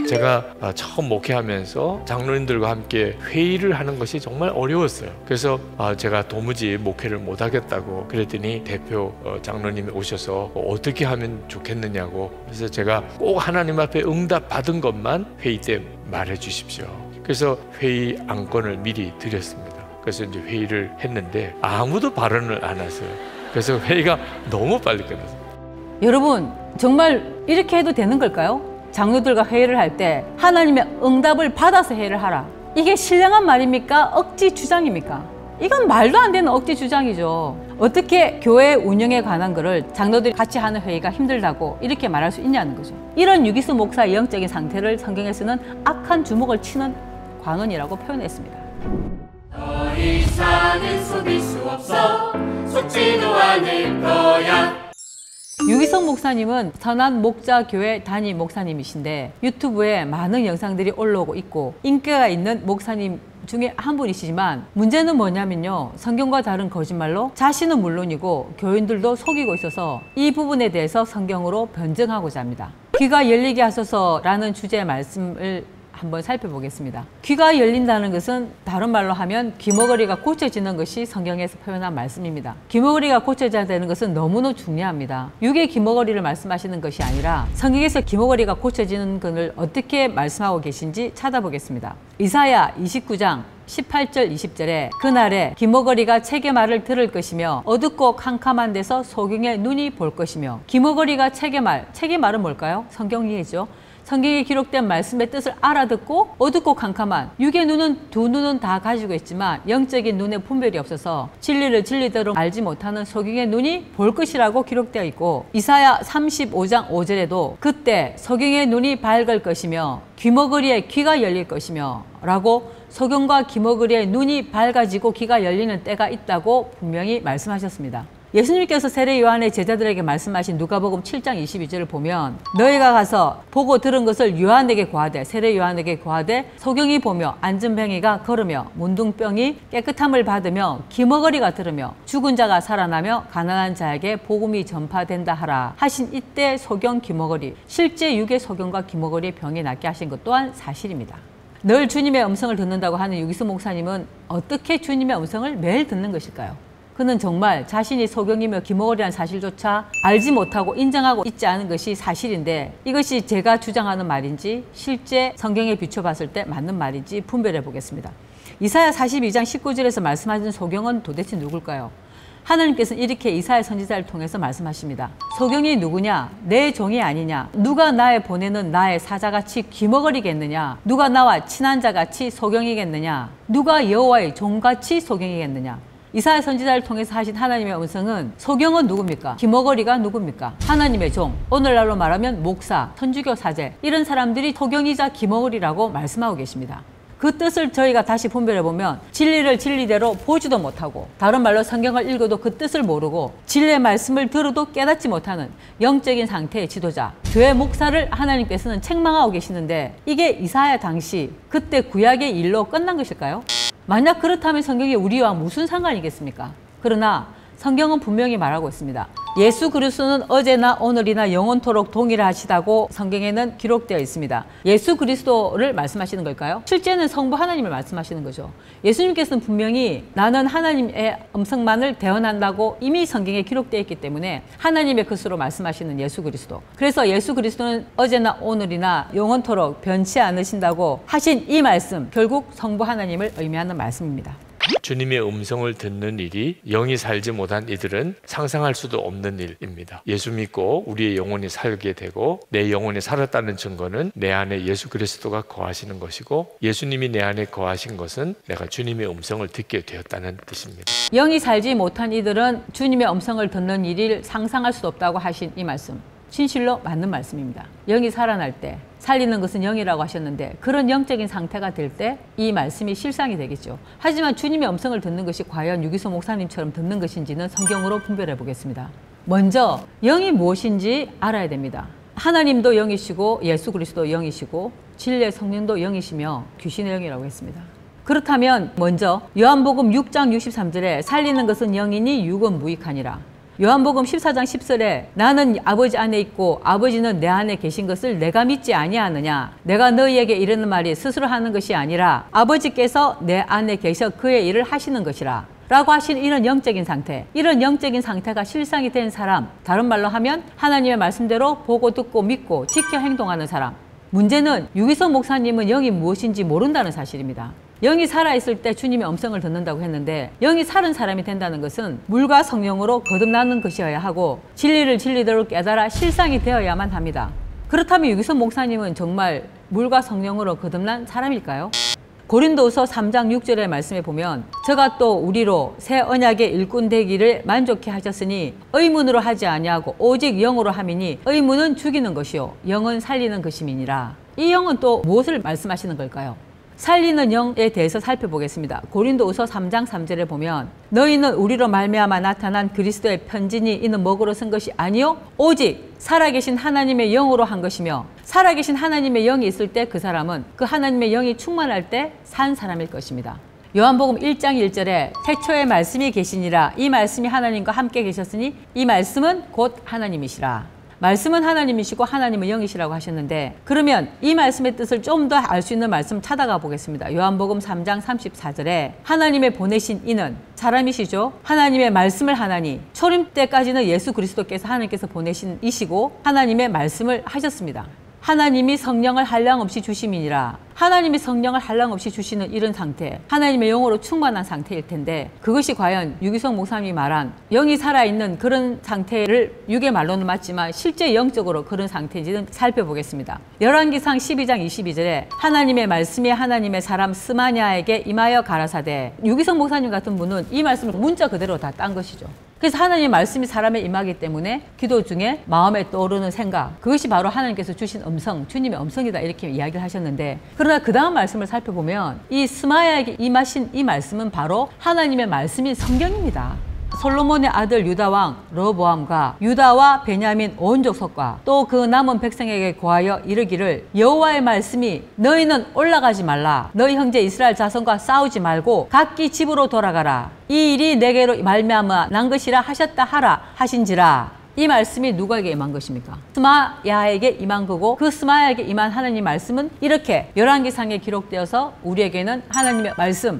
제가 처음 목회하면서 장로님들과 함께 회의를 하는 것이 정말 어려웠어요. 그래서 제가 도무지 목회를 못하겠다고 그랬더니 대표 장로님이 오셔서 어떻게 하면 좋겠느냐고. 그래서 제가 꼭 하나님 앞에 응답 받은 것만 회의 때 말해 주십시오. 그래서 회의 안건을 미리 드렸습니다. 그래서 이제 회의를 했는데 아무도 발언을 안 하세요. 그래서 회의가 너무 빨리 끝났어요. 여러분, 정말 이렇게 해도 되는 걸까요? 장로들과 회의를 할 때 하나님의 응답을 받아서 회의를 하라. 이게 신령한 말입니까? 억지 주장입니까? 이건 말도 안 되는 억지 주장이죠. 어떻게 교회 운영에 관한 것을 장로들이 같이 하는 회의가 힘들다고 이렇게 말할 수 있냐는 거죠. 이런 유기수 목사의 영적인 상태를 성경에서는 악한 주먹을 치는 광언이라고 표현했습니다. 더 이상은 속일 수 없어, 속지도 않을 거야. 유기성 목사님은 선한 목자 교회 담임 목사님이신데 유튜브에 많은 영상들이 올라오고 있고 인기가 있는 목사님 중에 한 분이시지만 문제는 뭐냐면요, 성경과 다른 거짓말로 자신은 물론이고 교인들도 속이고 있어서 이 부분에 대해서 성경으로 변증하고자 합니다. 귀가 열리게 하소서라는 주제의 말씀을 한번 살펴보겠습니다. 귀가 열린다는 것은 다른 말로 하면 귀머거리가 고쳐지는 것이 성경에서 표현한 말씀입니다. 귀머거리가 고쳐져야 되는 것은 너무나 중요합니다. 육의 귀머거리를 말씀하시는 것이 아니라 성경에서 귀머거리가 고쳐지는 것을 어떻게 말씀하고 계신지 찾아보겠습니다. 이사야 29장 18절 20절에 그날에 귀머거리가 책의 말을 들을 것이며 어둡고 캄캄한 데서 소경의 눈이 볼 것이며. 귀머거리가 책의 말은 뭘까요? 성경이죠. 성경에 기록된 말씀의 뜻을 알아듣고 어둡고 캄캄한 육의 눈은 두 눈은 다 가지고 있지만 영적인 눈에 분별이 없어서 진리를 진리대로 알지 못하는 소경의 눈이 볼 것이라고 기록되어 있고, 이사야 35장 5절에도 그때 소경의 눈이 밝을 것이며 귀머거리에 귀가 열릴 것이며 라고 소경과 귀머거리의 눈이 밝아지고 귀가 열리는 때가 있다고 분명히 말씀하셨습니다. 예수님께서 세례 요한의 제자들에게 말씀하신 누가복음 7장 22절을 보면 너희가 가서 보고 들은 것을 요한에게 고하되, 세례 요한에게 고하되 소경이 보며 안진뱅이가 걸으며 문둥병이 깨끗함을 받으며 귀머거리가 들으며 죽은 자가 살아나며 가난한 자에게 복음이 전파된다 하라 하신 이때 소경 귀머거리, 실제 육의 소경과 귀머거리의 병이 낫게 하신 것 또한 사실입니다. 늘 주님의 음성을 듣는다고 하는 유기수 목사님은 어떻게 주님의 음성을 매일 듣는 것일까요? 그는 정말 자신이 소경이며 귀머거리라는 사실조차 알지 못하고 인정하고 있지 않은 것이 사실인데 이것이 제가 주장하는 말인지 실제 성경에 비춰봤을 때 맞는 말인지 분별해 보겠습니다. 이사야 42장 19절에서 말씀하신 소경은 도대체 누굴까요? 하나님께서는 이렇게 이사야 선지자를 통해서 말씀하십니다. 소경이 누구냐? 내 종이 아니냐? 누가 나의 보내는 나의 사자같이 귀머거리겠느냐? 누가 나와 친한 자같이 소경이겠느냐? 누가 여호와의 종같이 소경이겠느냐? 이사야 선지자를 통해서 하신 하나님의 음성은 소경은 누굽니까? 귀머거리가 누굽니까? 하나님의 종, 오늘날로 말하면 목사, 천주교 사제, 이런 사람들이 소경이자 귀머거리라고 말씀하고 계십니다. 그 뜻을 저희가 다시 분별해보면 진리를 진리대로 보지도 못하고, 다른 말로 성경을 읽어도 그 뜻을 모르고 진리의 말씀을 들어도 깨닫지 못하는 영적인 상태의 지도자, 교회 목사를 하나님께서는 책망하고 계시는데 이게 이사야 당시 그때 구약의 일로 끝난 것일까요? 만약 그렇다면 성경이 우리와 무슨 상관이겠습니까? 그러나 성경은 분명히 말하고 있습니다. 예수 그리스도는 어제나 오늘이나 영원토록 동일하시다고 성경에는 기록되어 있습니다. 예수 그리스도를 말씀하시는 걸까요? 실제는 성부 하나님을 말씀하시는 거죠. 예수님께서는 분명히 나는 하나님의 음성만을 대언한다고 이미 성경에 기록되어 있기 때문에 하나님의 것으로 말씀하시는 예수 그리스도. 그래서 예수 그리스도는 어제나 오늘이나 영원토록 변치 않으신다고 하신 이 말씀, 결국 성부 하나님을 의미하는 말씀입니다. 주님의 음성을 듣는 일이 영이 살지 못한 이들은 상상할 수도 없는 일입니다. 예수 믿고 우리의 영혼이 살게 되고 내 영혼이 살았다는 증거는 내 안에 예수 그리스도가 거하시는 것이고, 예수님이 내 안에 거하신 것은 내가 주님의 음성을 듣게 되었다는 뜻입니다. 영이 살지 못한 이들은 주님의 음성을 듣는 일을 상상할 수 없다고 하신 이 말씀, 진실로 맞는 말씀입니다. 영이 살아날 때, 살리는 것은 영이라고 하셨는데 그런 영적인 상태가 될 때 이 말씀이 실상이 되겠죠. 하지만 주님의 음성을 듣는 것이 과연 유기소 목사님처럼 듣는 것인지는 성경으로 분별해 보겠습니다. 먼저 영이 무엇인지 알아야 됩니다. 하나님도 영이시고 예수 그리스도 영이시고 진리의 성령도 영이시며 귀신의 영이라고 했습니다. 그렇다면 먼저 요한복음 6장 63절에 살리는 것은 영이니 육은 무익하니라. 요한복음 14장 10절에 나는 아버지 안에 있고 아버지는 내 안에 계신 것을 내가 믿지 아니하느냐. 내가 너희에게 이르는 말이 스스로 하는 것이 아니라 아버지께서 내 안에 계셔 그의 일을 하시는 것이라. 라고 하신 이런 영적인 상태, 이런 영적인 상태가 실상이 된 사람, 다른 말로 하면 하나님의 말씀대로 보고 듣고 믿고 지켜 행동하는 사람. 문제는 유기성 목사님은 영이 무엇인지 모른다는 사실입니다. 영이 살아있을 때 주님의 음성을 듣는다고 했는데 영이 살은 사람이 된다는 것은 물과 성령으로 거듭나는 것이어야 하고 진리를 진리대로 깨달아 실상이 되어야만 합니다. 그렇다면 유기성 목사님은 정말 물과 성령으로 거듭난 사람일까요? 고린도후서 3장 6절의 말씀에 보면 저가 또 우리로 새 언약의 일꾼 되기를 만족해 하셨으니 의문으로 하지 아니하고 오직 영으로 함이니 의문은 죽이는 것이요 영은 살리는 것임이니라. 이 영은 또 무엇을 말씀하시는 걸까요? 살리는 영에 대해서 살펴보겠습니다. 고린도후서 3장 3절에 보면 너희는 우리로 말미암아 나타난 그리스도의 편지니 이는 먹으로 쓴 것이 아니요 오직 살아계신 하나님의 영으로 한 것이며 살아계신 하나님의 영이 있을 때 그 사람은 그 하나님의 영이 충만할 때 산 사람일 것입니다. 요한복음 1장 1절에 태초에 말씀이 계시니라 이 말씀이 하나님과 함께 계셨으니 이 말씀은 곧 하나님이시라. 말씀은 하나님이시고 하나님은 영이시라고 하셨는데 그러면 이 말씀의 뜻을 좀 더 알 수 있는 말씀 찾아가 보겠습니다. 요한복음 3장 34절에 하나님의 보내신 이는 사람이시죠. 하나님의 말씀을 하나니 초림 때까지는 예수 그리스도께서 하나님께서 보내신 이시고 하나님의 말씀을 하셨습니다. 하나님이 성령을 한량없이 주심이니라. 하나님이 성령을 한량없이 주시는 이런 상태, 하나님의 영으로 충만한 상태일 텐데 그것이 과연 유기성 목사님이 말한 영이 살아있는 그런 상태를 육의 말로는 맞지만 실제 영적으로 그런 상태인지는 살펴보겠습니다. 열왕기상 12장 22절에 하나님의 말씀이 하나님의 사람 스마냐에게 임하여 가라사대. 유기성 목사님 같은 분은 이 말씀을 문자 그대로 다 딴 것이죠. 그래서 하나님의 말씀이 사람에 임하기 때문에 기도 중에 마음에 떠오르는 생각, 그것이 바로 하나님께서 주신 음성, 주님의 음성이다 이렇게 이야기를 하셨는데 그러나 그 다음 말씀을 살펴보면 이 스마야에게 임하신 이 말씀은 바로 하나님의 말씀인 성경입니다. 솔로몬의 아들 유다왕 르호보암과 유다와 베냐민 온 족속과 또 그 남은 백성에게 고하여 이르기를 여호와의 말씀이 너희는 올라가지 말라 너희 형제 이스라엘 자손과 싸우지 말고 각기 집으로 돌아가라 이 일이 내게로 말미암아 난 것이라 하셨다 하라 하신지라. 이 말씀이 누구에게 임한 것입니까? 스마야에게 임한 거고 그 스마야에게 임한 하나님 말씀은 이렇게 열왕기상에 기록되어서 우리에게는 하나님의 말씀,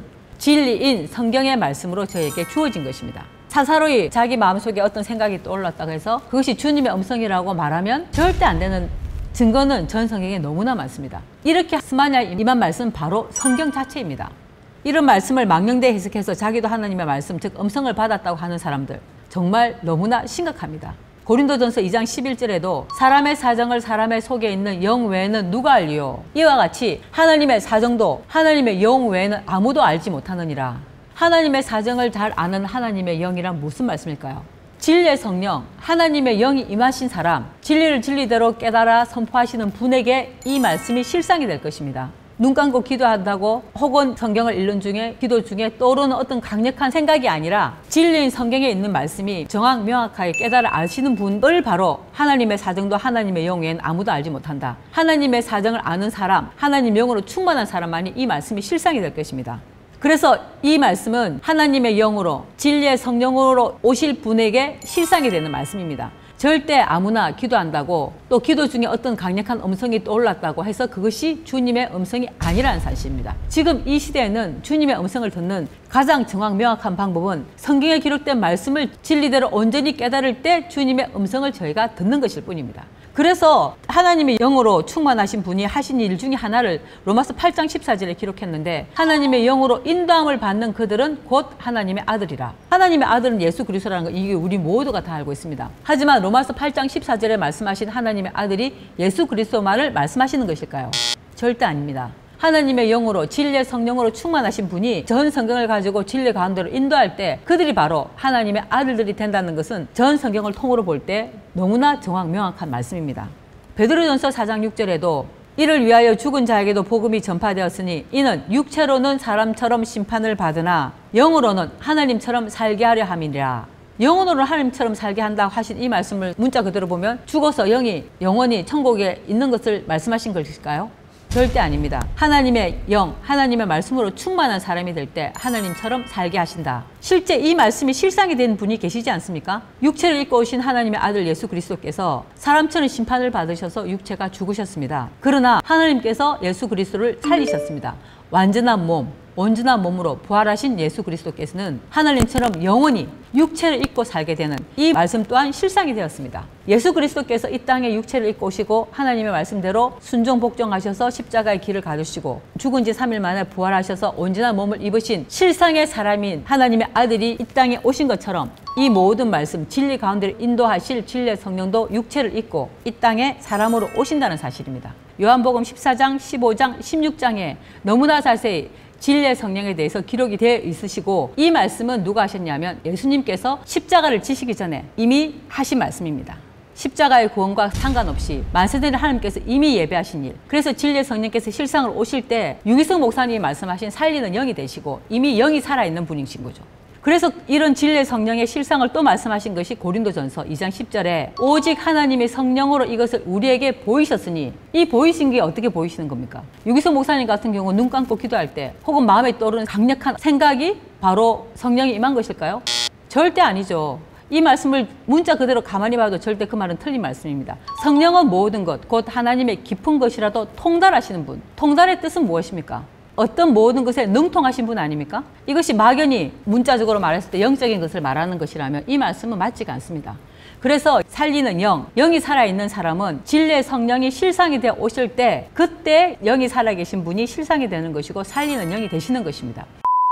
진리인 성경의 말씀으로 저에게 주어진 것입니다. 사사로이 자기 마음속에 어떤 생각이 떠올랐다고 해서 그것이 주님의 음성이라고 말하면 절대 안 되는 증거는 전 성경에 너무나 많습니다. 이렇게 스마야에 임한 말씀은 바로 성경 자체입니다. 이런 말씀을 망령되이 해석해서 자기도 하나님의 말씀, 즉 음성을 받았다고 하는 사람들 정말 너무나 심각합니다. 고린도전서 2장 11절에도 사람의 사정을 사람의 속에 있는 영 외에는 누가 알리요? 이와 같이 하나님의 사정도 하나님의 영 외에는 아무도 알지 못하느니라. 하나님의 사정을 잘 아는 하나님의 영이란 무슨 말씀일까요? 진리의 성령, 하나님의 영이 임하신 사람, 진리를 진리대로 깨달아 선포하시는 분에게 이 말씀이 실상이 될 것입니다. 눈 감고 기도한다고 혹은 성경을 읽는 중에 기도 중에 떠오르는 어떤 강력한 생각이 아니라 진리인 성경에 있는 말씀이 정확 명확하게 깨달아 아시는 분을 바로 하나님의 사정도 하나님의 영 외에는 아무도 알지 못한다. 하나님의 사정을 아는 사람, 하나님 영으로 충만한 사람만이 이 말씀이 실상이 될 것입니다. 그래서 이 말씀은 하나님의 영으로 진리의 성령으로 오실 분에게 실상이 되는 말씀입니다. 절대 아무나 기도한다고 또 기도 중에 어떤 강력한 음성이 떠올랐다고 해서 그것이 주님의 음성이 아니라는 사실입니다. 지금 이 시대에는 주님의 음성을 듣는 가장 정확 명확한 방법은 성경에 기록된 말씀을 진리대로 온전히 깨달을 때 주님의 음성을 저희가 듣는 것일 뿐입니다. 그래서 하나님의 영으로 충만하신 분이 하신 일 중에 하나를 로마서 8장 14절에 기록했는데 하나님의 영으로 인도함을 받는 그들은 곧 하나님의 아들이라. 하나님의 아들은 예수 그리스도라는 거 이게 우리 모두가 다 알고 있습니다. 하지만 로마서 8장 14절에 말씀하신 하나님의 아들이 예수 그리스도만을 말씀하시는 것일까요? 절대 아닙니다. 하나님의 영으로 진리의 성령으로 충만하신 분이 전 성경을 가지고 진리 가운데로 인도할 때 그들이 바로 하나님의 아들들이 된다는 것은 전 성경을 통으로 볼 때 너무나 정확 명확한 말씀입니다. 베드로전서 4장 6절에도 이를 위하여 죽은 자에게도 복음이 전파되었으니 이는 육체로는 사람처럼 심판을 받으나 영으로는 하나님처럼 살게 하려 함이니라. 영혼으로 하나님처럼 살게 한다고 하신 이 말씀을 문자 그대로 보면 죽어서 영이 영원히 천국에 있는 것을 말씀하신 것일까요? 절대 아닙니다. 하나님의 영, 하나님의 말씀으로 충만한 사람이 될 때 하나님처럼 살게 하신다. 실제 이 말씀이 실상이 된 분이 계시지 않습니까? 육체를 입고 오신 하나님의 아들 예수 그리스도께서 사람처럼 심판을 받으셔서 육체가 죽으셨습니다. 그러나 하나님께서 예수 그리스도를 살리셨습니다. 완전한 몸, 온전한 몸으로 부활하신 예수 그리스도께서는 하나님처럼 영원히 육체를 입고 살게 되는 이 말씀 또한 실상이 되었습니다. 예수 그리스도께서 이 땅에 육체를 입고 오시고 하나님의 말씀대로 순종 복종하셔서 십자가의 길을 가두시고 죽은 지 3일 만에 부활하셔서 온전한 몸을 입으신 실상의 사람인 하나님의 아들이 이 땅에 오신 것처럼 이 모든 말씀, 진리 가운데를 인도하실 진리의 성령도 육체를 입고 이 땅에 사람으로 오신다는 사실입니다. 요한복음 14장, 15장, 16장에 너무나 자세히 진리의 성령에 대해서 기록이 되어 있으시고 이 말씀은 누가 하셨냐면 예수님께서 십자가를 지시기 전에 이미 하신 말씀입니다. 십자가의 구원과 상관없이 만세대를 하나님께서 이미 예배하신 일. 그래서 진리의 성령께서 실상으로 오실 때 유기성 목사님이 말씀하신 살리는 영이 되시고 이미 영이 살아있는 분이신 거죠. 그래서 이런 진리의 성령의 실상을 또 말씀하신 것이 고린도전서 2장 10절에 오직 하나님의 성령으로 이것을 우리에게 보이셨으니 이 보이신 게 어떻게 보이시는 겁니까? 유기성 목사님 같은 경우 눈 감고 기도할 때 혹은 마음에 떠오르는 강력한 생각이 바로 성령이 임한 것일까요? 절대 아니죠. 이 말씀을 문자 그대로 가만히 봐도 절대 그 말은 틀린 말씀입니다. 성령은 모든 것, 곧 하나님의 깊은 것이라도 통달하시는 분. 통달의 뜻은 무엇입니까? 어떤 모든 것에 능통하신 분 아닙니까? 이것이 막연히 문자적으로 말했을 때 영적인 것을 말하는 것이라면 이 말씀은 맞지가 않습니다. 그래서 살리는 영, 영이 살아있는 사람은 진리의 성령이 실상이 되어 오실 때 그때 영이 살아계신 분이 실상이 되는 것이고 살리는 영이 되시는 것입니다.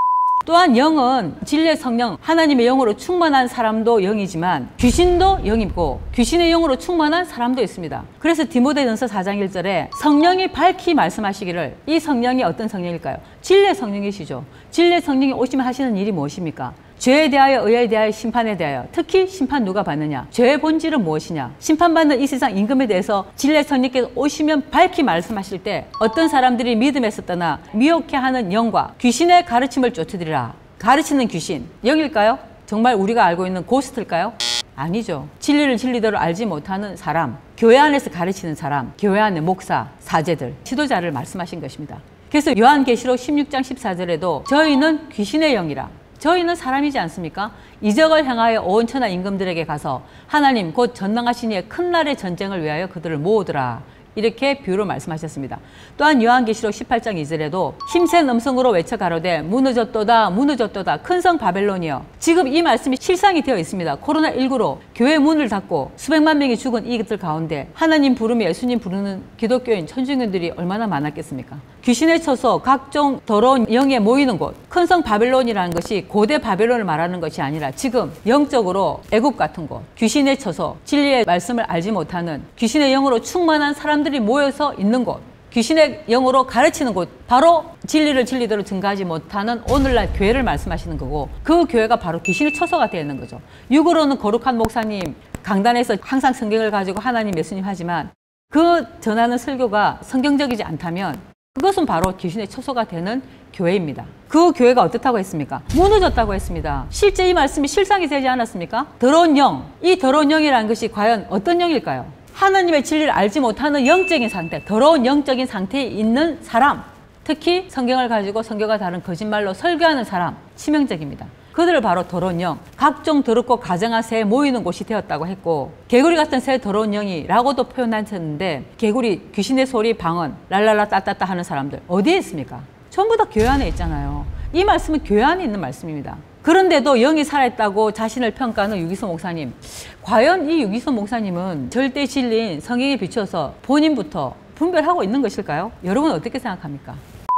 또한 영은 진리의 성령, 하나님의 영으로 충만한 사람도 영이지만 귀신도 영이고 귀신의 영으로 충만한 사람도 있습니다. 그래서 디모데전서 4장 1절에 성령이 밝히 말씀하시기를 이 성령이 어떤 성령일까요? 진리의 성령이시죠. 진리의 성령이 오시면 하시는 일이 무엇입니까? 죄에 대하여, 의에 대하여, 심판에 대하여. 특히 심판 누가 받느냐? 죄의 본질은 무엇이냐? 심판받는 이 세상 임금에 대해서 진리의 성령께서 오시면 밝히 말씀하실 때 어떤 사람들이 믿음에서 떠나 미혹해하는 영과 귀신의 가르침을 쫓으리라. 가르치는 귀신, 영일까요? 정말 우리가 알고 있는 고스트일까요? 아니죠. 진리를 진리대로 알지 못하는 사람, 교회 안에서 가르치는 사람, 교회 안의 목사, 사제들, 지도자를 말씀하신 것입니다. 그래서 요한계시록 16장 14절에도 저희는 귀신의 영이라. 저희는 사람이지 않습니까? 이적을 향하여 온 천하 임금들에게 가서 하나님 곧 전망하신 이의 큰 날의 전쟁을 위하여 그들을 모으더라. 이렇게 비유로 말씀하셨습니다. 또한 요한계시록 18장 2절에도 힘센 음성으로 외쳐 가로되 무너졌도다 무너졌도다 큰 성 바벨론이여. 지금 이 말씀이 실상이 되어 있습니다. 코로나19로 교회 문을 닫고 수백만 명이 죽은 이들 가운데 하나님 부르며 예수님 부르는 기독교인 천주교인들이 얼마나 많았겠습니까? 귀신의 처소, 각종 더러운 영에 모이는 곳, 큰 성 바벨론이라는 것이 고대 바벨론을 말하는 것이 아니라 지금 영적으로 애굽 같은 곳, 귀신의 처소, 진리의 말씀을 알지 못하는 귀신의 영으로 충만한 사람들이 모여서 있는 곳, 귀신의 영으로 가르치는 곳, 바로 진리를 진리대로 증거하지 못하는 오늘날 교회를 말씀하시는 거고 그 교회가 바로 귀신의 처소가 되어 있는 거죠. 육으로는 거룩한 목사님, 강단에서 항상 성경을 가지고 하나님, 예수님 하지만 그 전하는 설교가 성경적이지 않다면 그것은 바로 귀신의 처소가 되는 교회입니다. 그 교회가 어떻다고 했습니까? 무너졌다고 했습니다. 실제 이 말씀이 실상이 되지 않았습니까? 더러운 영, 이 더러운 영이라는 것이 과연 어떤 영일까요? 하나님의 진리를 알지 못하는 영적인 상태, 더러운 영적인 상태에 있는 사람, 특히 성경을 가지고 성경과 다른 거짓말로 설교하는 사람, 치명적입니다. 그들을 바로 더러운 영, 각종 더럽고 가증한 새에 모이는 곳이 되었다고 했고 개구리 같은 새 더러운 영이라고도 표현하셨는데 개구리, 귀신의 소리, 방언, 랄랄라 따따따 하는 사람들 어디에 있습니까? 전부 다 교회 안에 있잖아요. 이 말씀은 교회 안에 있는 말씀입니다. 그런데도 영이 살아있다고 자신을 평가하는 유기성 목사님, 과연 이 유기성 목사님은 절대 진리인 성경에 비춰서 본인부터 분별하고 있는 것일까요? 여러분 어떻게 생각합니까?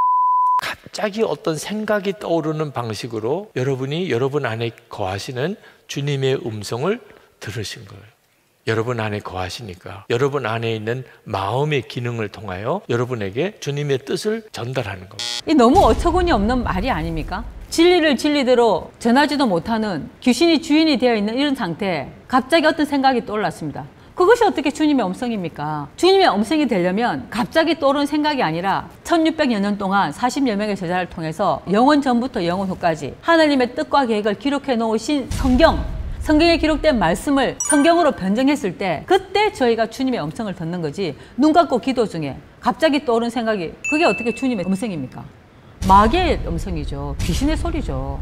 갑자기 어떤 생각이 떠오르는 방식으로 여러분이 여러분 안에 거하시는 주님의 음성을 들으신 거예요. 여러분 안에 거하시니까 여러분 안에 있는 마음의 기능을 통하여 여러분에게 주님의 뜻을 전달하는 겁니다. 이 너무 어처구니 없는 말이 아닙니까? 진리를 진리대로 전하지도 못하는 귀신이 주인이 되어 있는 이런 상태에 갑자기 어떤 생각이 떠올랐습니다. 그것이 어떻게 주님의 음성입니까? 주님의 음성이 되려면 갑자기 떠오른 생각이 아니라 1600여 년 동안 40여 명의 제자를 통해서 영원 전부터 영원 후까지 하나님의 뜻과 계획을 기록해 놓으신 성경에 기록된 말씀을 성경으로 변증했을 때 그때 저희가 주님의 음성을 듣는 거지 눈 감고 기도 중에 갑자기 떠오른 생각이 그게 어떻게 주님의 음성입니까? 마귀의 음성이죠. 귀신의 소리죠.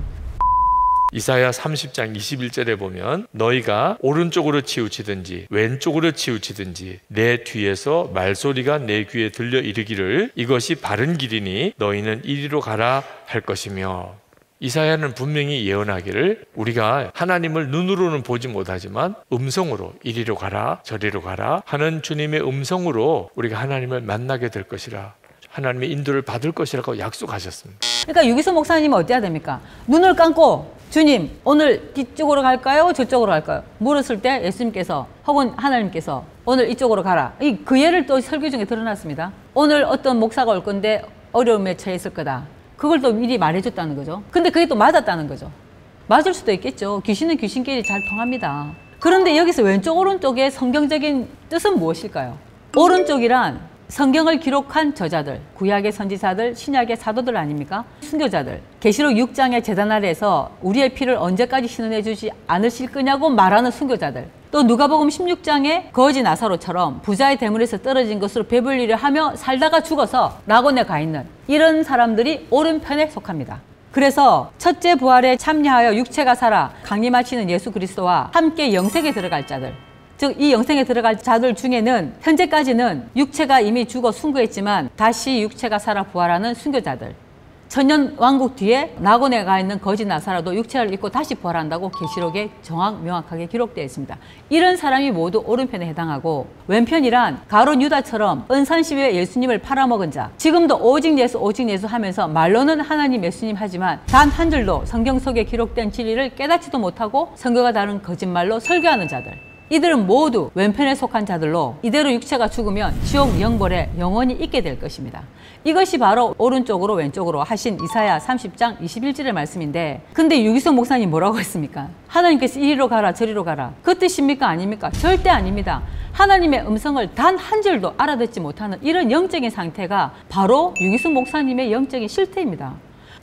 이사야 30장 21절에 보면 너희가 오른쪽으로 치우치든지 왼쪽으로 치우치든지 내 뒤에서 말소리가 내 귀에 들려 이르기를 이것이 바른 길이니 너희는 이리로 가라 할 것이며, 이사야는 분명히 예언하기를 우리가 하나님을 눈으로는 보지 못하지만 음성으로 이리로 가라 저리로 가라 하는 주님의 음성으로 우리가 하나님을 만나게 될 것이라, 하나님의 인도를 받을 것이라고 약속하셨습니다. 그러니까 유기수 목사님은 어때야 됩니까? 눈을 감고 주님 오늘 이쪽으로 갈까요? 저쪽으로 갈까요? 물었을 때 예수님께서 혹은 하나님께서 오늘 이쪽으로 가라. 그 예를 또 설교 중에 드러났습니다. 오늘 어떤 목사가 올 건데 어려움에 처해 있을 거다. 그걸 또 미리 말해줬다는 거죠. 근데 그게 또 맞았다는 거죠. 맞을 수도 있겠죠. 귀신은 귀신끼리 잘 통합니다. 그런데 여기서 왼쪽 오른쪽의 성경적인 뜻은 무엇일까요? 오른쪽이란 성경을 기록한 저자들, 구약의 선지자들, 신약의 사도들 아닙니까? 순교자들. 계시록 6장의 제단 아래에서 우리의 피를 언제까지 신원해 주지 않으실 거냐고 말하는 순교자들. 또 누가복음 16장의 거지 나사로처럼 부자의 대문에서 떨어진 것으로 배불리려 하며 살다가 죽어서 낙원에 가 있는 이런 사람들이 오른편에 속합니다. 그래서 첫째 부활에 참여하여 육체가 살아 강림하시는 예수 그리스도와 함께 영생에 들어갈 자들, 즉 이 영생에 들어갈 자들 중에는 현재까지는 육체가 이미 죽어 순교했지만 다시 육체가 살아 부활하는 순교자들, 천년 왕국 뒤에 낙원에 가 있는 거지 나사로도 육체를 입고 다시 부활한다고 계시록에 명확하게 기록되어 있습니다. 이런 사람이 모두 오른편에 해당하고, 왼편이란 가룟 유다처럼 은산시위에 예수님을 팔아먹은 자, 지금도 오직 예수 하면서 말로는 하나님 예수님 하지만 단 한 줄도 성경 속에 기록된 진리를 깨닫지도 못하고 성경과 다른 거짓말로 설교하는 자들, 이들은 모두 왼편에 속한 자들로 이대로 육체가 죽으면 지옥 영벌에 영원히 있게 될 것입니다. 이것이 바로 오른쪽으로 왼쪽으로 하신 이사야 30장 21절의 말씀인데, 근데 유기성 목사님 뭐라고 했습니까? 하나님께서 이리로 가라 저리로 가라 그 뜻입니까? 아닙니까? 절대 아닙니다. 하나님의 음성을 단 한 줄도 알아듣지 못하는 이런 영적인 상태가 바로 유기성 목사님의 영적인 실태입니다.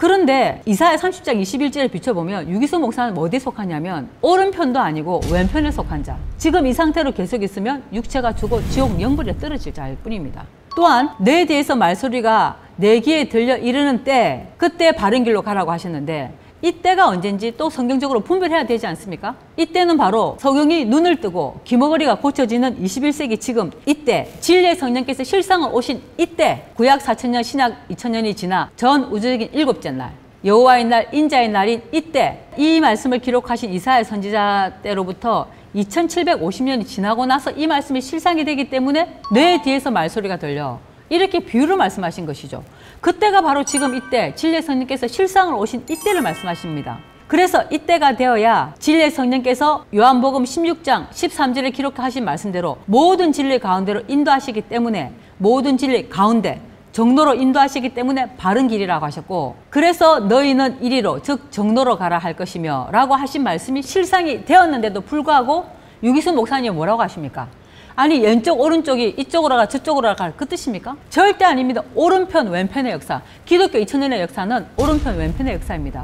그런데 이사야 30장 21절에 비춰보면 유기수 목사는 어디에 속하냐면 오른편도 아니고 왼편에 속한 자, 지금 이 상태로 계속 있으면 육체가 죽어 지옥 영불에 떨어질 자일 뿐입니다. 또한 내 뒤에서 말소리가 내 귀에 들려 이르는 때, 그때 바른 길로 가라고 하셨는데 이때가 언젠지 또 성경적으로 분별해야 되지 않습니까? 이때는 바로 성경이 눈을 뜨고 귀머거리가 고쳐지는 21세기 지금 이때, 진리의 성령께서 실상을 오신 이때, 구약 4000년 신약 2000년이 지나 전 우주적인 일곱째 날, 여호와의 날, 인자의 날인 이때, 이 말씀을 기록하신 이사야 선지자 때로부터 2750년이 지나고 나서 이 말씀이 실상이 되기 때문에 내 뒤에서 말소리가 들려, 이렇게 비유로 말씀하신 것이죠. 그때가 바로 지금 이때, 진리의 성령께서 실상을 오신 이때를 말씀하십니다. 그래서 이때가 되어야 진리의 성령께서 요한복음 16장 13절에 기록하신 말씀대로 모든 진리 가운데로 인도하시기 때문에, 모든 진리 가운데 정로로 인도하시기 때문에 바른 길이라고 하셨고, 그래서 너희는 이리로 즉 정로로 가라 할 것이며 라고 하신 말씀이 실상이 되었는데도 불구하고 유기수 목사님이 뭐라고 하십니까? 아니 왼쪽 오른쪽이 이쪽으로 가 저쪽으로 가 그 뜻입니까? 절대 아닙니다. 오른편 왼편의 역사, 기독교 2000년의 역사는 오른편 왼편의 역사입니다.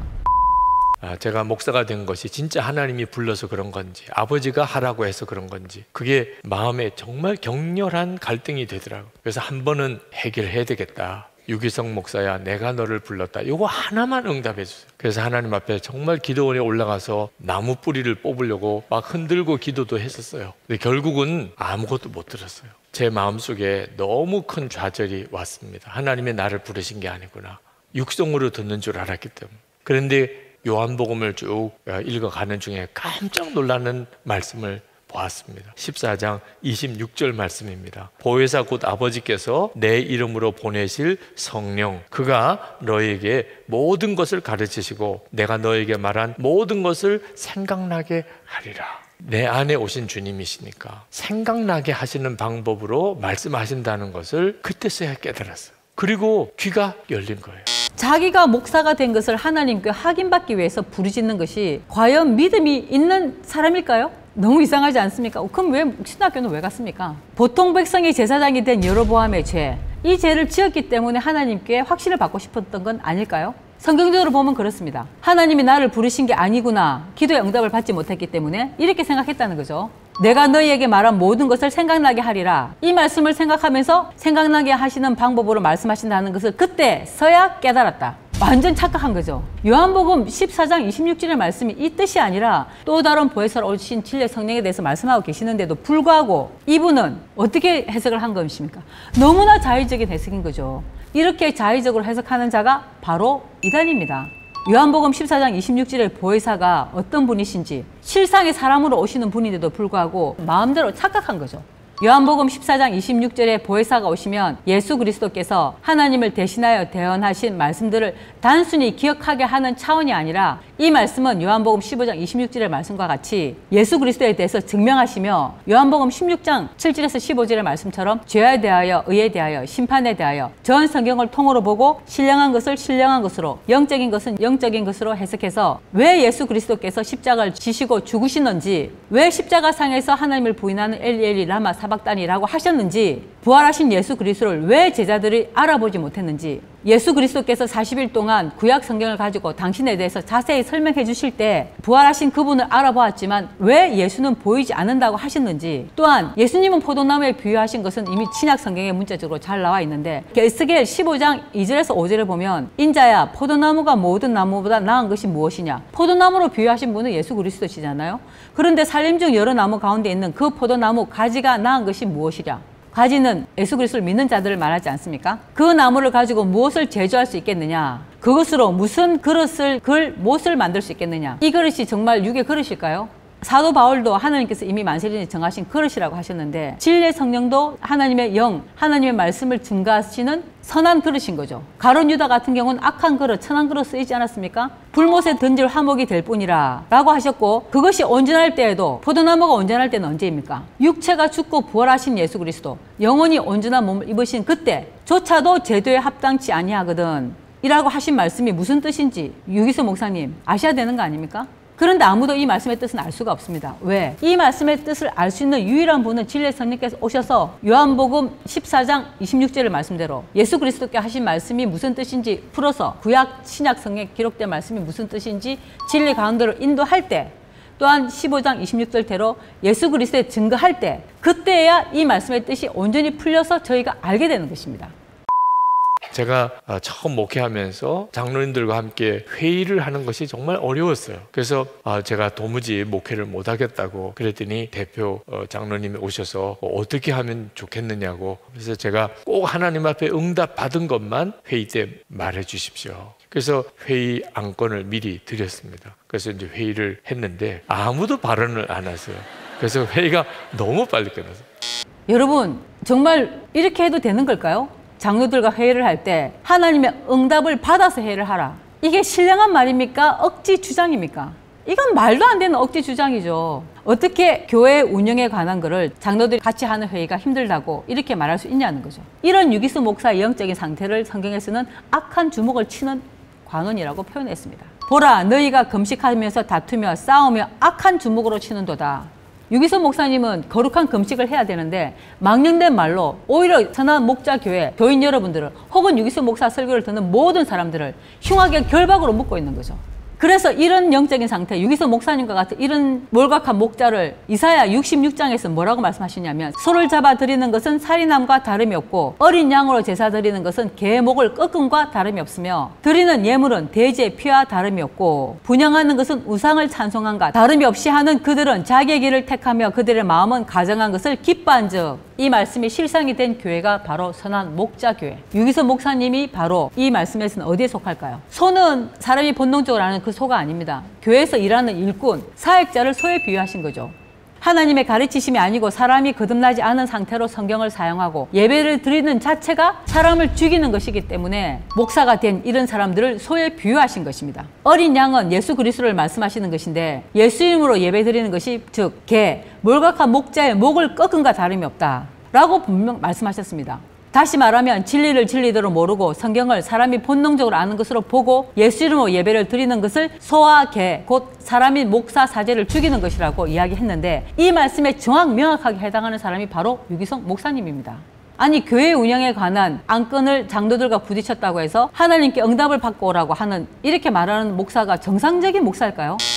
제가 목사가 된 것이 진짜 하나님이 불러서 그런 건지 아버지가 하라고 해서 그런 건지 그게 마음에 정말 격렬한 갈등이 되더라고요. 그래서 한 번은 해결해야 되겠다. 유기성 목사야, 내가 너를 불렀다. 요거 하나만 응답해 주세요. 그래서 하나님 앞에 정말 기도원에 올라가서 나무 뿌리를 뽑으려고 막 흔들고 기도도 했었어요. 근데 결국은 아무것도 못 들었어요. 제 마음속에 너무 큰 좌절이 왔습니다. 하나님의 나를 부르신 게 아니구나. 육성으로 듣는 줄 알았기 때문에. 그런데 요한복음을 쭉 읽어가는 중에 깜짝 놀라는 말씀을 보았습니다. 14장 26절 말씀입니다. 보혜사 곧 아버지께서 내 이름으로 보내실 성령, 그가 너에게 모든 것을 가르치시고 내가 너에게 말한 모든 것을 생각나게 하리라. 내 안에 오신 주님이시니까 생각나게 하시는 방법으로 말씀하신다는 것을 그때서야 깨달았어요. 그리고 귀가 열린 거예요. 자기가 목사가 된 것을 하나님께 확인받기 위해서 부르짖는 것이 과연 믿음이 있는 사람일까요? 너무 이상하지 않습니까? 그럼 왜 신학교는 왜 갔습니까? 보통 백성이 제사장이 된 여로보암의 죄, 이 죄를 지었기 때문에 하나님께 확신을 받고 싶었던 건 아닐까요? 성경적으로 보면 그렇습니다. 하나님이 나를 부르신 게 아니구나, 기도의 응답을 받지 못했기 때문에 이렇게 생각했다는 거죠. 내가 너희에게 말한 모든 것을 생각나게 하리라. 이 말씀을 생각하면서 생각나게 하시는 방법으로 말씀하신다는 것을 그때서야 깨달았다. 완전 착각한 거죠. 요한복음 14장 26절의 말씀이 이 뜻이 아니라 또 다른 보혜사로 오신 진리의 성령에 대해서 말씀하고 계시는데도 불구하고 이분은 어떻게 해석을 한 것입니까? 너무나 자의적인 해석인 거죠. 이렇게 자의적으로 해석하는 자가 바로 이단입니다. 요한복음 14장 26절의 보혜사가 어떤 분이신지 실상의 사람으로 오시는 분인데도 불구하고 마음대로 착각한 거죠. 요한복음 14장 26절에 보혜사가 오시면 예수 그리스도께서 하나님을 대신하여 대언하신 말씀들을 단순히 기억하게 하는 차원이 아니라 이 말씀은 요한복음 15장 26절의 말씀과 같이 예수 그리스도에 대해서 증명하시며 요한복음 16장 7절에서 15절의 말씀처럼 죄에 대하여 의에 대하여 심판에 대하여 전 성경을 통으로 보고 신령한 것을 신령한 것으로 영적인 것은 영적인 것으로 해석해서 왜 예수 그리스도께서 십자가를 지시고 죽으시는지 왜 십자가상에서 하나님을 부인하는 엘리 라마 사박단이라고 하셨는지 부활하신 예수 그리스도를 왜 제자들이 알아보지 못했는지 예수 그리스도께서 40일 동안 구약 성경을 가지고 당신에 대해서 자세히 설명해 주실 때 부활하신 그분을 알아보았지만 왜 예수는 보이지 않는다고 하셨는지 또한 예수님은 포도나무에 비유하신 것은 이미 신약 성경에 문자적으로 잘 나와 있는데 에스겔 15장 2절에서 5절에 보면 인자야 포도나무가 모든 나무보다 나은 것이 무엇이냐 포도나무로 비유하신 분은 예수 그리스도시잖아요. 그런데 산림 중 여러 나무 가운데 있는 그 포도나무 가지가 나은 것이 무엇이랴 가지는 예수 그리스도를 믿는 자들을 말하지 않습니까? 그 나무를 가지고 무엇을 제조할 수 있겠느냐? 그것으로 무슨 못을 만들 수 있겠느냐? 이 그릇이 정말 육의 그릇일까요? 사도 바울도 하나님께서 이미 만세전에 정하신 그릇이라고 하셨는데 진리의 성령도 하나님의 영, 하나님의 말씀을 증가하시는 선한 그릇인 거죠. 가룟 유다 같은 경우는 악한 그릇, 천한 그릇 쓰이지 않았습니까? 불못에 던질 화목이 될 뿐이라 라고 하셨고 그것이 온전할 때에도 포도나무가 온전할 때는 언제입니까? 육체가 죽고 부활하신 예수 그리스도 영원히 온전한 몸을 입으신 그때조차도 제도에 합당치 아니하거든 이라고 하신 말씀이 무슨 뜻인지 유기서 목사님 아셔야 되는 거 아닙니까? 그런데 아무도 이 말씀의 뜻은 알 수가 없습니다. 왜? 이 말씀의 뜻을 알 수 있는 유일한 분은 진리의 성령께서 오셔서 요한복음 14장 26절의 말씀대로 예수 그리스도께 하신 말씀이 무슨 뜻인지 풀어서 구약 신약 성경에 기록된 말씀이 무슨 뜻인지 진리 가운데로 인도할 때 또한 15장 26절대로 예수 그리스도에 증거할 때 그때야 이 말씀의 뜻이 온전히 풀려서 저희가 알게 되는 것입니다. 제가 처음 목회하면서 장로님들과 함께 회의를 하는 것이 정말 어려웠어요. 그래서 제가 도무지 목회를 못하겠다고 그랬더니 대표 장로님이 오셔서 어떻게 하면 좋겠느냐고 그래서 제가 꼭 하나님 앞에 응답 받은 것만 회의 때 말해 주십시오. 그래서 회의 안건을 미리 드렸습니다. 그래서 이제 회의를 했는데 아무도 발언을 안 하세요. 그래서 회의가 너무 빨리 끝났어요. 여러분 정말 이렇게 해도 되는 걸까요? 장로들과 회의를 할 때 하나님의 응답을 받아서 회의를 하라. 이게 신령한 말입니까? 억지 주장입니까? 이건 말도 안 되는 억지 주장이죠. 어떻게 교회 운영에 관한 거를 장로들이 같이 하는 회의가 힘들다고 이렇게 말할 수 있냐는 거죠. 이런 유기수 목사의 영적인 상태를 성경에서는 악한 주먹을 치는 관원이라고 표현했습니다. 보라 너희가 금식하면서 다투며 싸우며 악한 주먹으로 치는도다. 유기선 목사님은 거룩한 금식을 해야 되는데 망령된 말로 오히려 선한 목자교회 교인 여러분들을 혹은 유기선 목사 설교를 듣는 모든 사람들을 흉하게 결박으로 묶고 있는 거죠. 그래서 이런 영적인 상태, 유기선 목사님과 같은 이런 몰각한 목자를 이사야 66장에서 뭐라고 말씀하시냐면 소를 잡아 드리는 것은 살인함과 다름이 없고 어린 양으로 제사 드리는 것은 개의 목을 꺾음과 다름이 없으며 드리는 예물은 돼지의 피와 다름이 없고 분향하는 것은 우상을 찬송함과 다름이 없이 하는 그들은 자기의 길을 택하며 그들의 마음은 가정한 것을 기뻐한즉 이 말씀이 실상이 된 교회가 바로 선한 목자교회. 유기선 목사님이 바로 이 말씀에서는 어디에 속할까요? 소는 사람이 본능적으로 아는 그 소가 아닙니다. 교회에서 일하는 일꾼, 사역자를 소에 비유하신 거죠. 하나님의 가르치심이 아니고 사람이 거듭나지 않은 상태로 성경을 사용하고 예배를 드리는 자체가 사람을 죽이는 것이기 때문에 목사가 된 이런 사람들을 소에 비유하신 것입니다. 어린 양은 예수 그리스도를 말씀하시는 것인데 예수 이름으로 예배 드리는 것이 즉 개, 몰각한 목자의 목을 꺾음과 다름이 없다 라고 분명 말씀하셨습니다. 다시 말하면 진리를 진리대로 모르고 성경을 사람이 본능적으로 아는 것으로 보고 예수 이름으로 예배를 드리는 것을 소와 개, 곧 사람인 목사, 사제를 죽이는 것이라고 이야기했는데 이 말씀에 명확하게 해당하는 사람이 바로 유기성 목사님입니다. 아니 교회 운영에 관한 안건을 장로들과 부딪혔다고 해서 하나님께 응답을 받고 오라고 하는 이렇게 말하는 목사가 정상적인 목사일까요?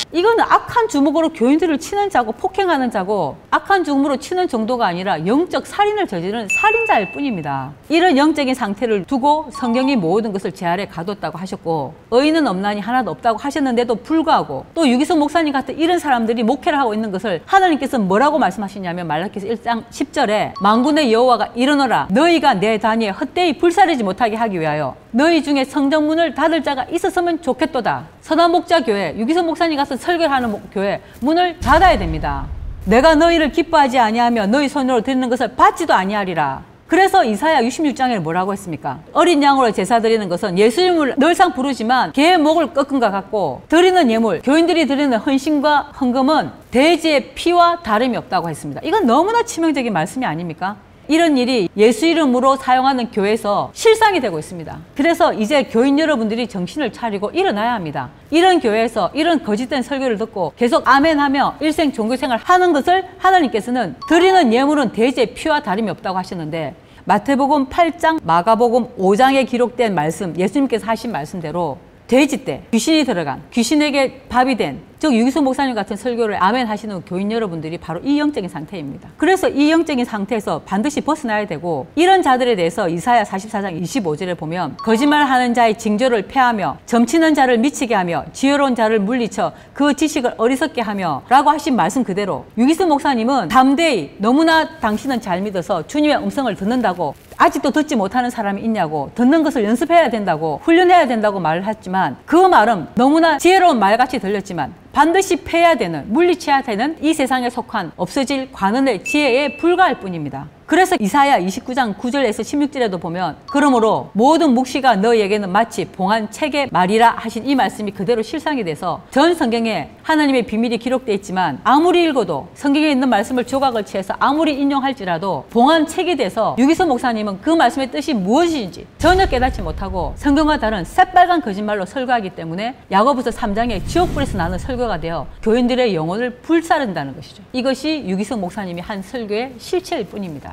이거는 악한 주먹으로 교인들을 치는 자고 폭행하는 자고 악한 주먹으로 치는 정도가 아니라 영적 살인을 저지르는 살인자일 뿐입니다. 이런 영적인 상태를 두고 성경이 모든 것을 제 아래 가뒀다고 하셨고 의인은 없나니 하나도 없다고 하셨는데도 불구하고 또 유기성 목사님 같은 이런 사람들이 목회를 하고 있는 것을 하나님께서 뭐라고 말씀하시냐면 말라기서 1장 10절에 만군의 여호와가 일어나라 너희가 내 단위에 헛되이 불사르지 못하게 하기 위하여 너희 중에 성전문을 닫을 자가 있었으면 좋겠도다. 선한목자교회 유기성 목사님 같은 설교를 하는 교회 문을 닫아야 됩니다. 내가 너희를 기뻐하지 아니하며 너희 손으로 드리는 것을 받지도 아니하리라. 그래서 이사야 66장에 뭐라고 했습니까? 어린 양으로 제사 드리는 것은 예수님을 늘상 부르지만 개의 목을 꺾은 것 같고 드리는 예물, 교인들이 드리는 헌신과 헌금은 돼지의 피와 다름이 없다고 했습니다. 이건 너무나 치명적인 말씀이 아닙니까? 이런 일이 예수 이름으로 사용하는 교회에서 실상이 되고 있습니다. 그래서 이제 교인 여러분들이 정신을 차리고 일어나야 합니다. 이런 교회에서 이런 거짓된 설교를 듣고 계속 아멘하며 일생 종교생활 하는 것을 하나님께서는 드리는 예물은 돼지의 피와 다름이 없다고 하시는데 마태복음 8장, 마가복음 5장에 기록된 말씀, 예수님께서 하신 말씀대로 돼지 때 귀신이 들어간, 귀신에게 밥이 된, 즉 유기성 목사님 같은 설교를 아멘 하시는 교인 여러분들이 바로 이 영적인 상태입니다. 그래서 이 영적인 상태에서 반드시 벗어나야 되고 이런 자들에 대해서 이사야 44장 25절에 보면 거짓말하는 자의 징조를 폐하며 점치는 자를 미치게 하며 지혜로운 자를 물리쳐 그 지식을 어리석게 하며 라고 하신 말씀 그대로 유기성 목사님은 담대히 너무나 당신은 잘 믿어서 주님의 음성을 듣는다고 아직도 듣지 못하는 사람이 있냐고 듣는 것을 연습해야 된다고 훈련해야 된다고 말을 했지만 그 말은 너무나 지혜로운 말같이 들렸지만 반드시 패야 되는, 물리쳐야 되는 이 세상에 속한 없어질 관원의 지혜에 불과할 뿐입니다. 그래서 이사야 29장 9절에서 16절에도 보면 그러므로 모든 묵시가 너희에게는 마치 봉한 책의 말이라 하신 이 말씀이 그대로 실상이 돼서 전 성경에 하나님의 비밀이 기록되어 있지만 아무리 읽어도 성경에 있는 말씀을 조각을 취해서 아무리 인용할지라도 봉한 책이 돼서 유기성 목사님은 그 말씀의 뜻이 무엇인지 전혀 깨닫지 못하고 성경과 다른 새빨간 거짓말로 설교하기 때문에 야고보서 3장에 지옥불에서 나는 설교가 되어 교인들의 영혼을 불사른다는 것이죠. 이것이 유기성 목사님이 한 설교의 실체일 뿐입니다.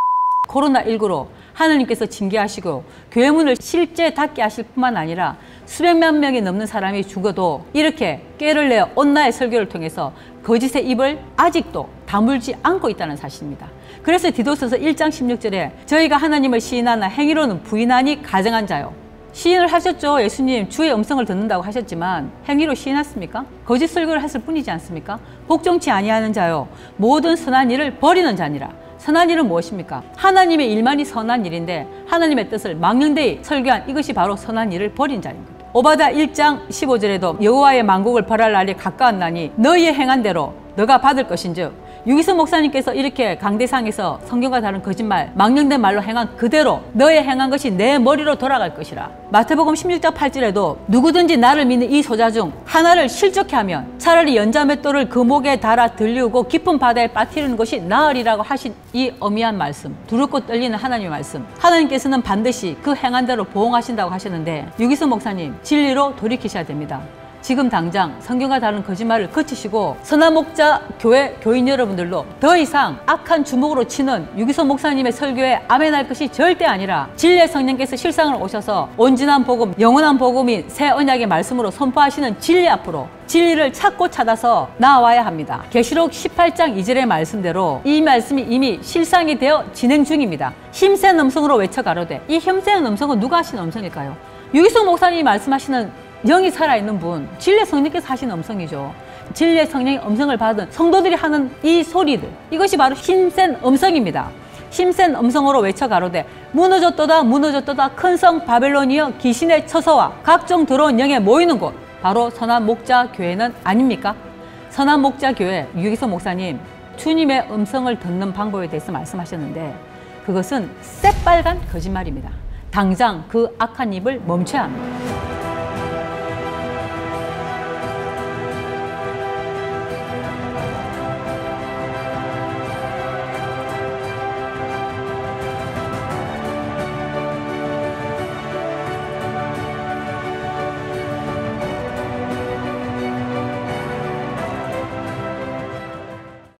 코로나19로 하나님께서 징계하시고 교회 문을 실제 닫게 하실 뿐만 아니라 수백만 명이 넘는 사람이 죽어도 이렇게 꾀를 내어 온나의 설교를 통해서 거짓의 입을 아직도 다물지 않고 있다는 사실입니다. 그래서 디도서서 1장 16절에 저희가 하나님을 시인하나 행위로는 부인하니 가증한 자요. 시인을 하셨죠. 예수님 주의 음성을 듣는다고 하셨지만 행위로 시인했습니까? 거짓 설교를 했을 뿐이지 않습니까? 복종치 아니하는 자요 모든 선한 일을 버리는 자니라. 선한 일은 무엇입니까? 하나님의 일만이 선한 일인데 하나님의 뜻을 망령되이 설교한 이것이 바로 선한 일을 버린 자인 겁니다. 오바댜 1장 15절에도 여호와의 만국을 벌할 날이 가까웠나니 너희의 행한 대로 너가 받을 것인즉 유기성 목사님께서 이렇게 강대상에서 성경과 다른 거짓말, 망령된 말로 행한 그대로 너의 행한 것이 내 머리로 돌아갈 것이라. 마태복음 16장 8절에도 누구든지 나를 믿는 이 소자 중 하나를 실족해 하면 차라리 연자맷돌을 그 목에 달아 들리우고 깊은 바다에 빠뜨리는 것이 나으리라고 하신 이 어미한 말씀, 두렵고 떨리는 하나님의 말씀, 하나님께서는 반드시 그 행한 대로 보응하신다고 하셨는데 유기성 목사님 진리로 돌이키셔야 됩니다. 지금 당장 성경과 다른 거짓말을 그치시고 선한목자 교회 교인 여러분들도 더 이상 악한 주먹으로 치는 유기성 목사님의 설교에 아멘할 것이 절대 아니라 진리의 성령께서 실상을 오셔서 온전한 복음, 영원한 복음인 새 언약의 말씀으로 선포하시는 진리 앞으로 진리를 찾고 찾아서 나와야 합니다. 계시록 18장 2절의 말씀대로 이 말씀이 이미 실상이 되어 진행 중입니다. 힘센 음성으로 외쳐 가로되 이 힘센 음성은 누가 하시는 음성일까요? 유기성 목사님이 말씀하시는 영이 살아있는 분, 진리의 성령께서 하시는 음성이죠. 진리의 성령의 음성을 받은 성도들이 하는 이 소리들, 이것이 바로 힘센 음성입니다. 힘센 음성으로 외쳐 가로되 무너졌도다 무너졌도다 큰 성 바벨론이여 귀신의 처소와 각종 더러운 영에 모이는 곳, 바로 선한 목자 교회는 아닙니까? 선한 목자 교회 유기성 목사님 주님의 음성을 듣는 방법에 대해서 말씀하셨는데 그것은 새빨간 거짓말입니다. 당장 그 악한 입을 멈춰야 합니다.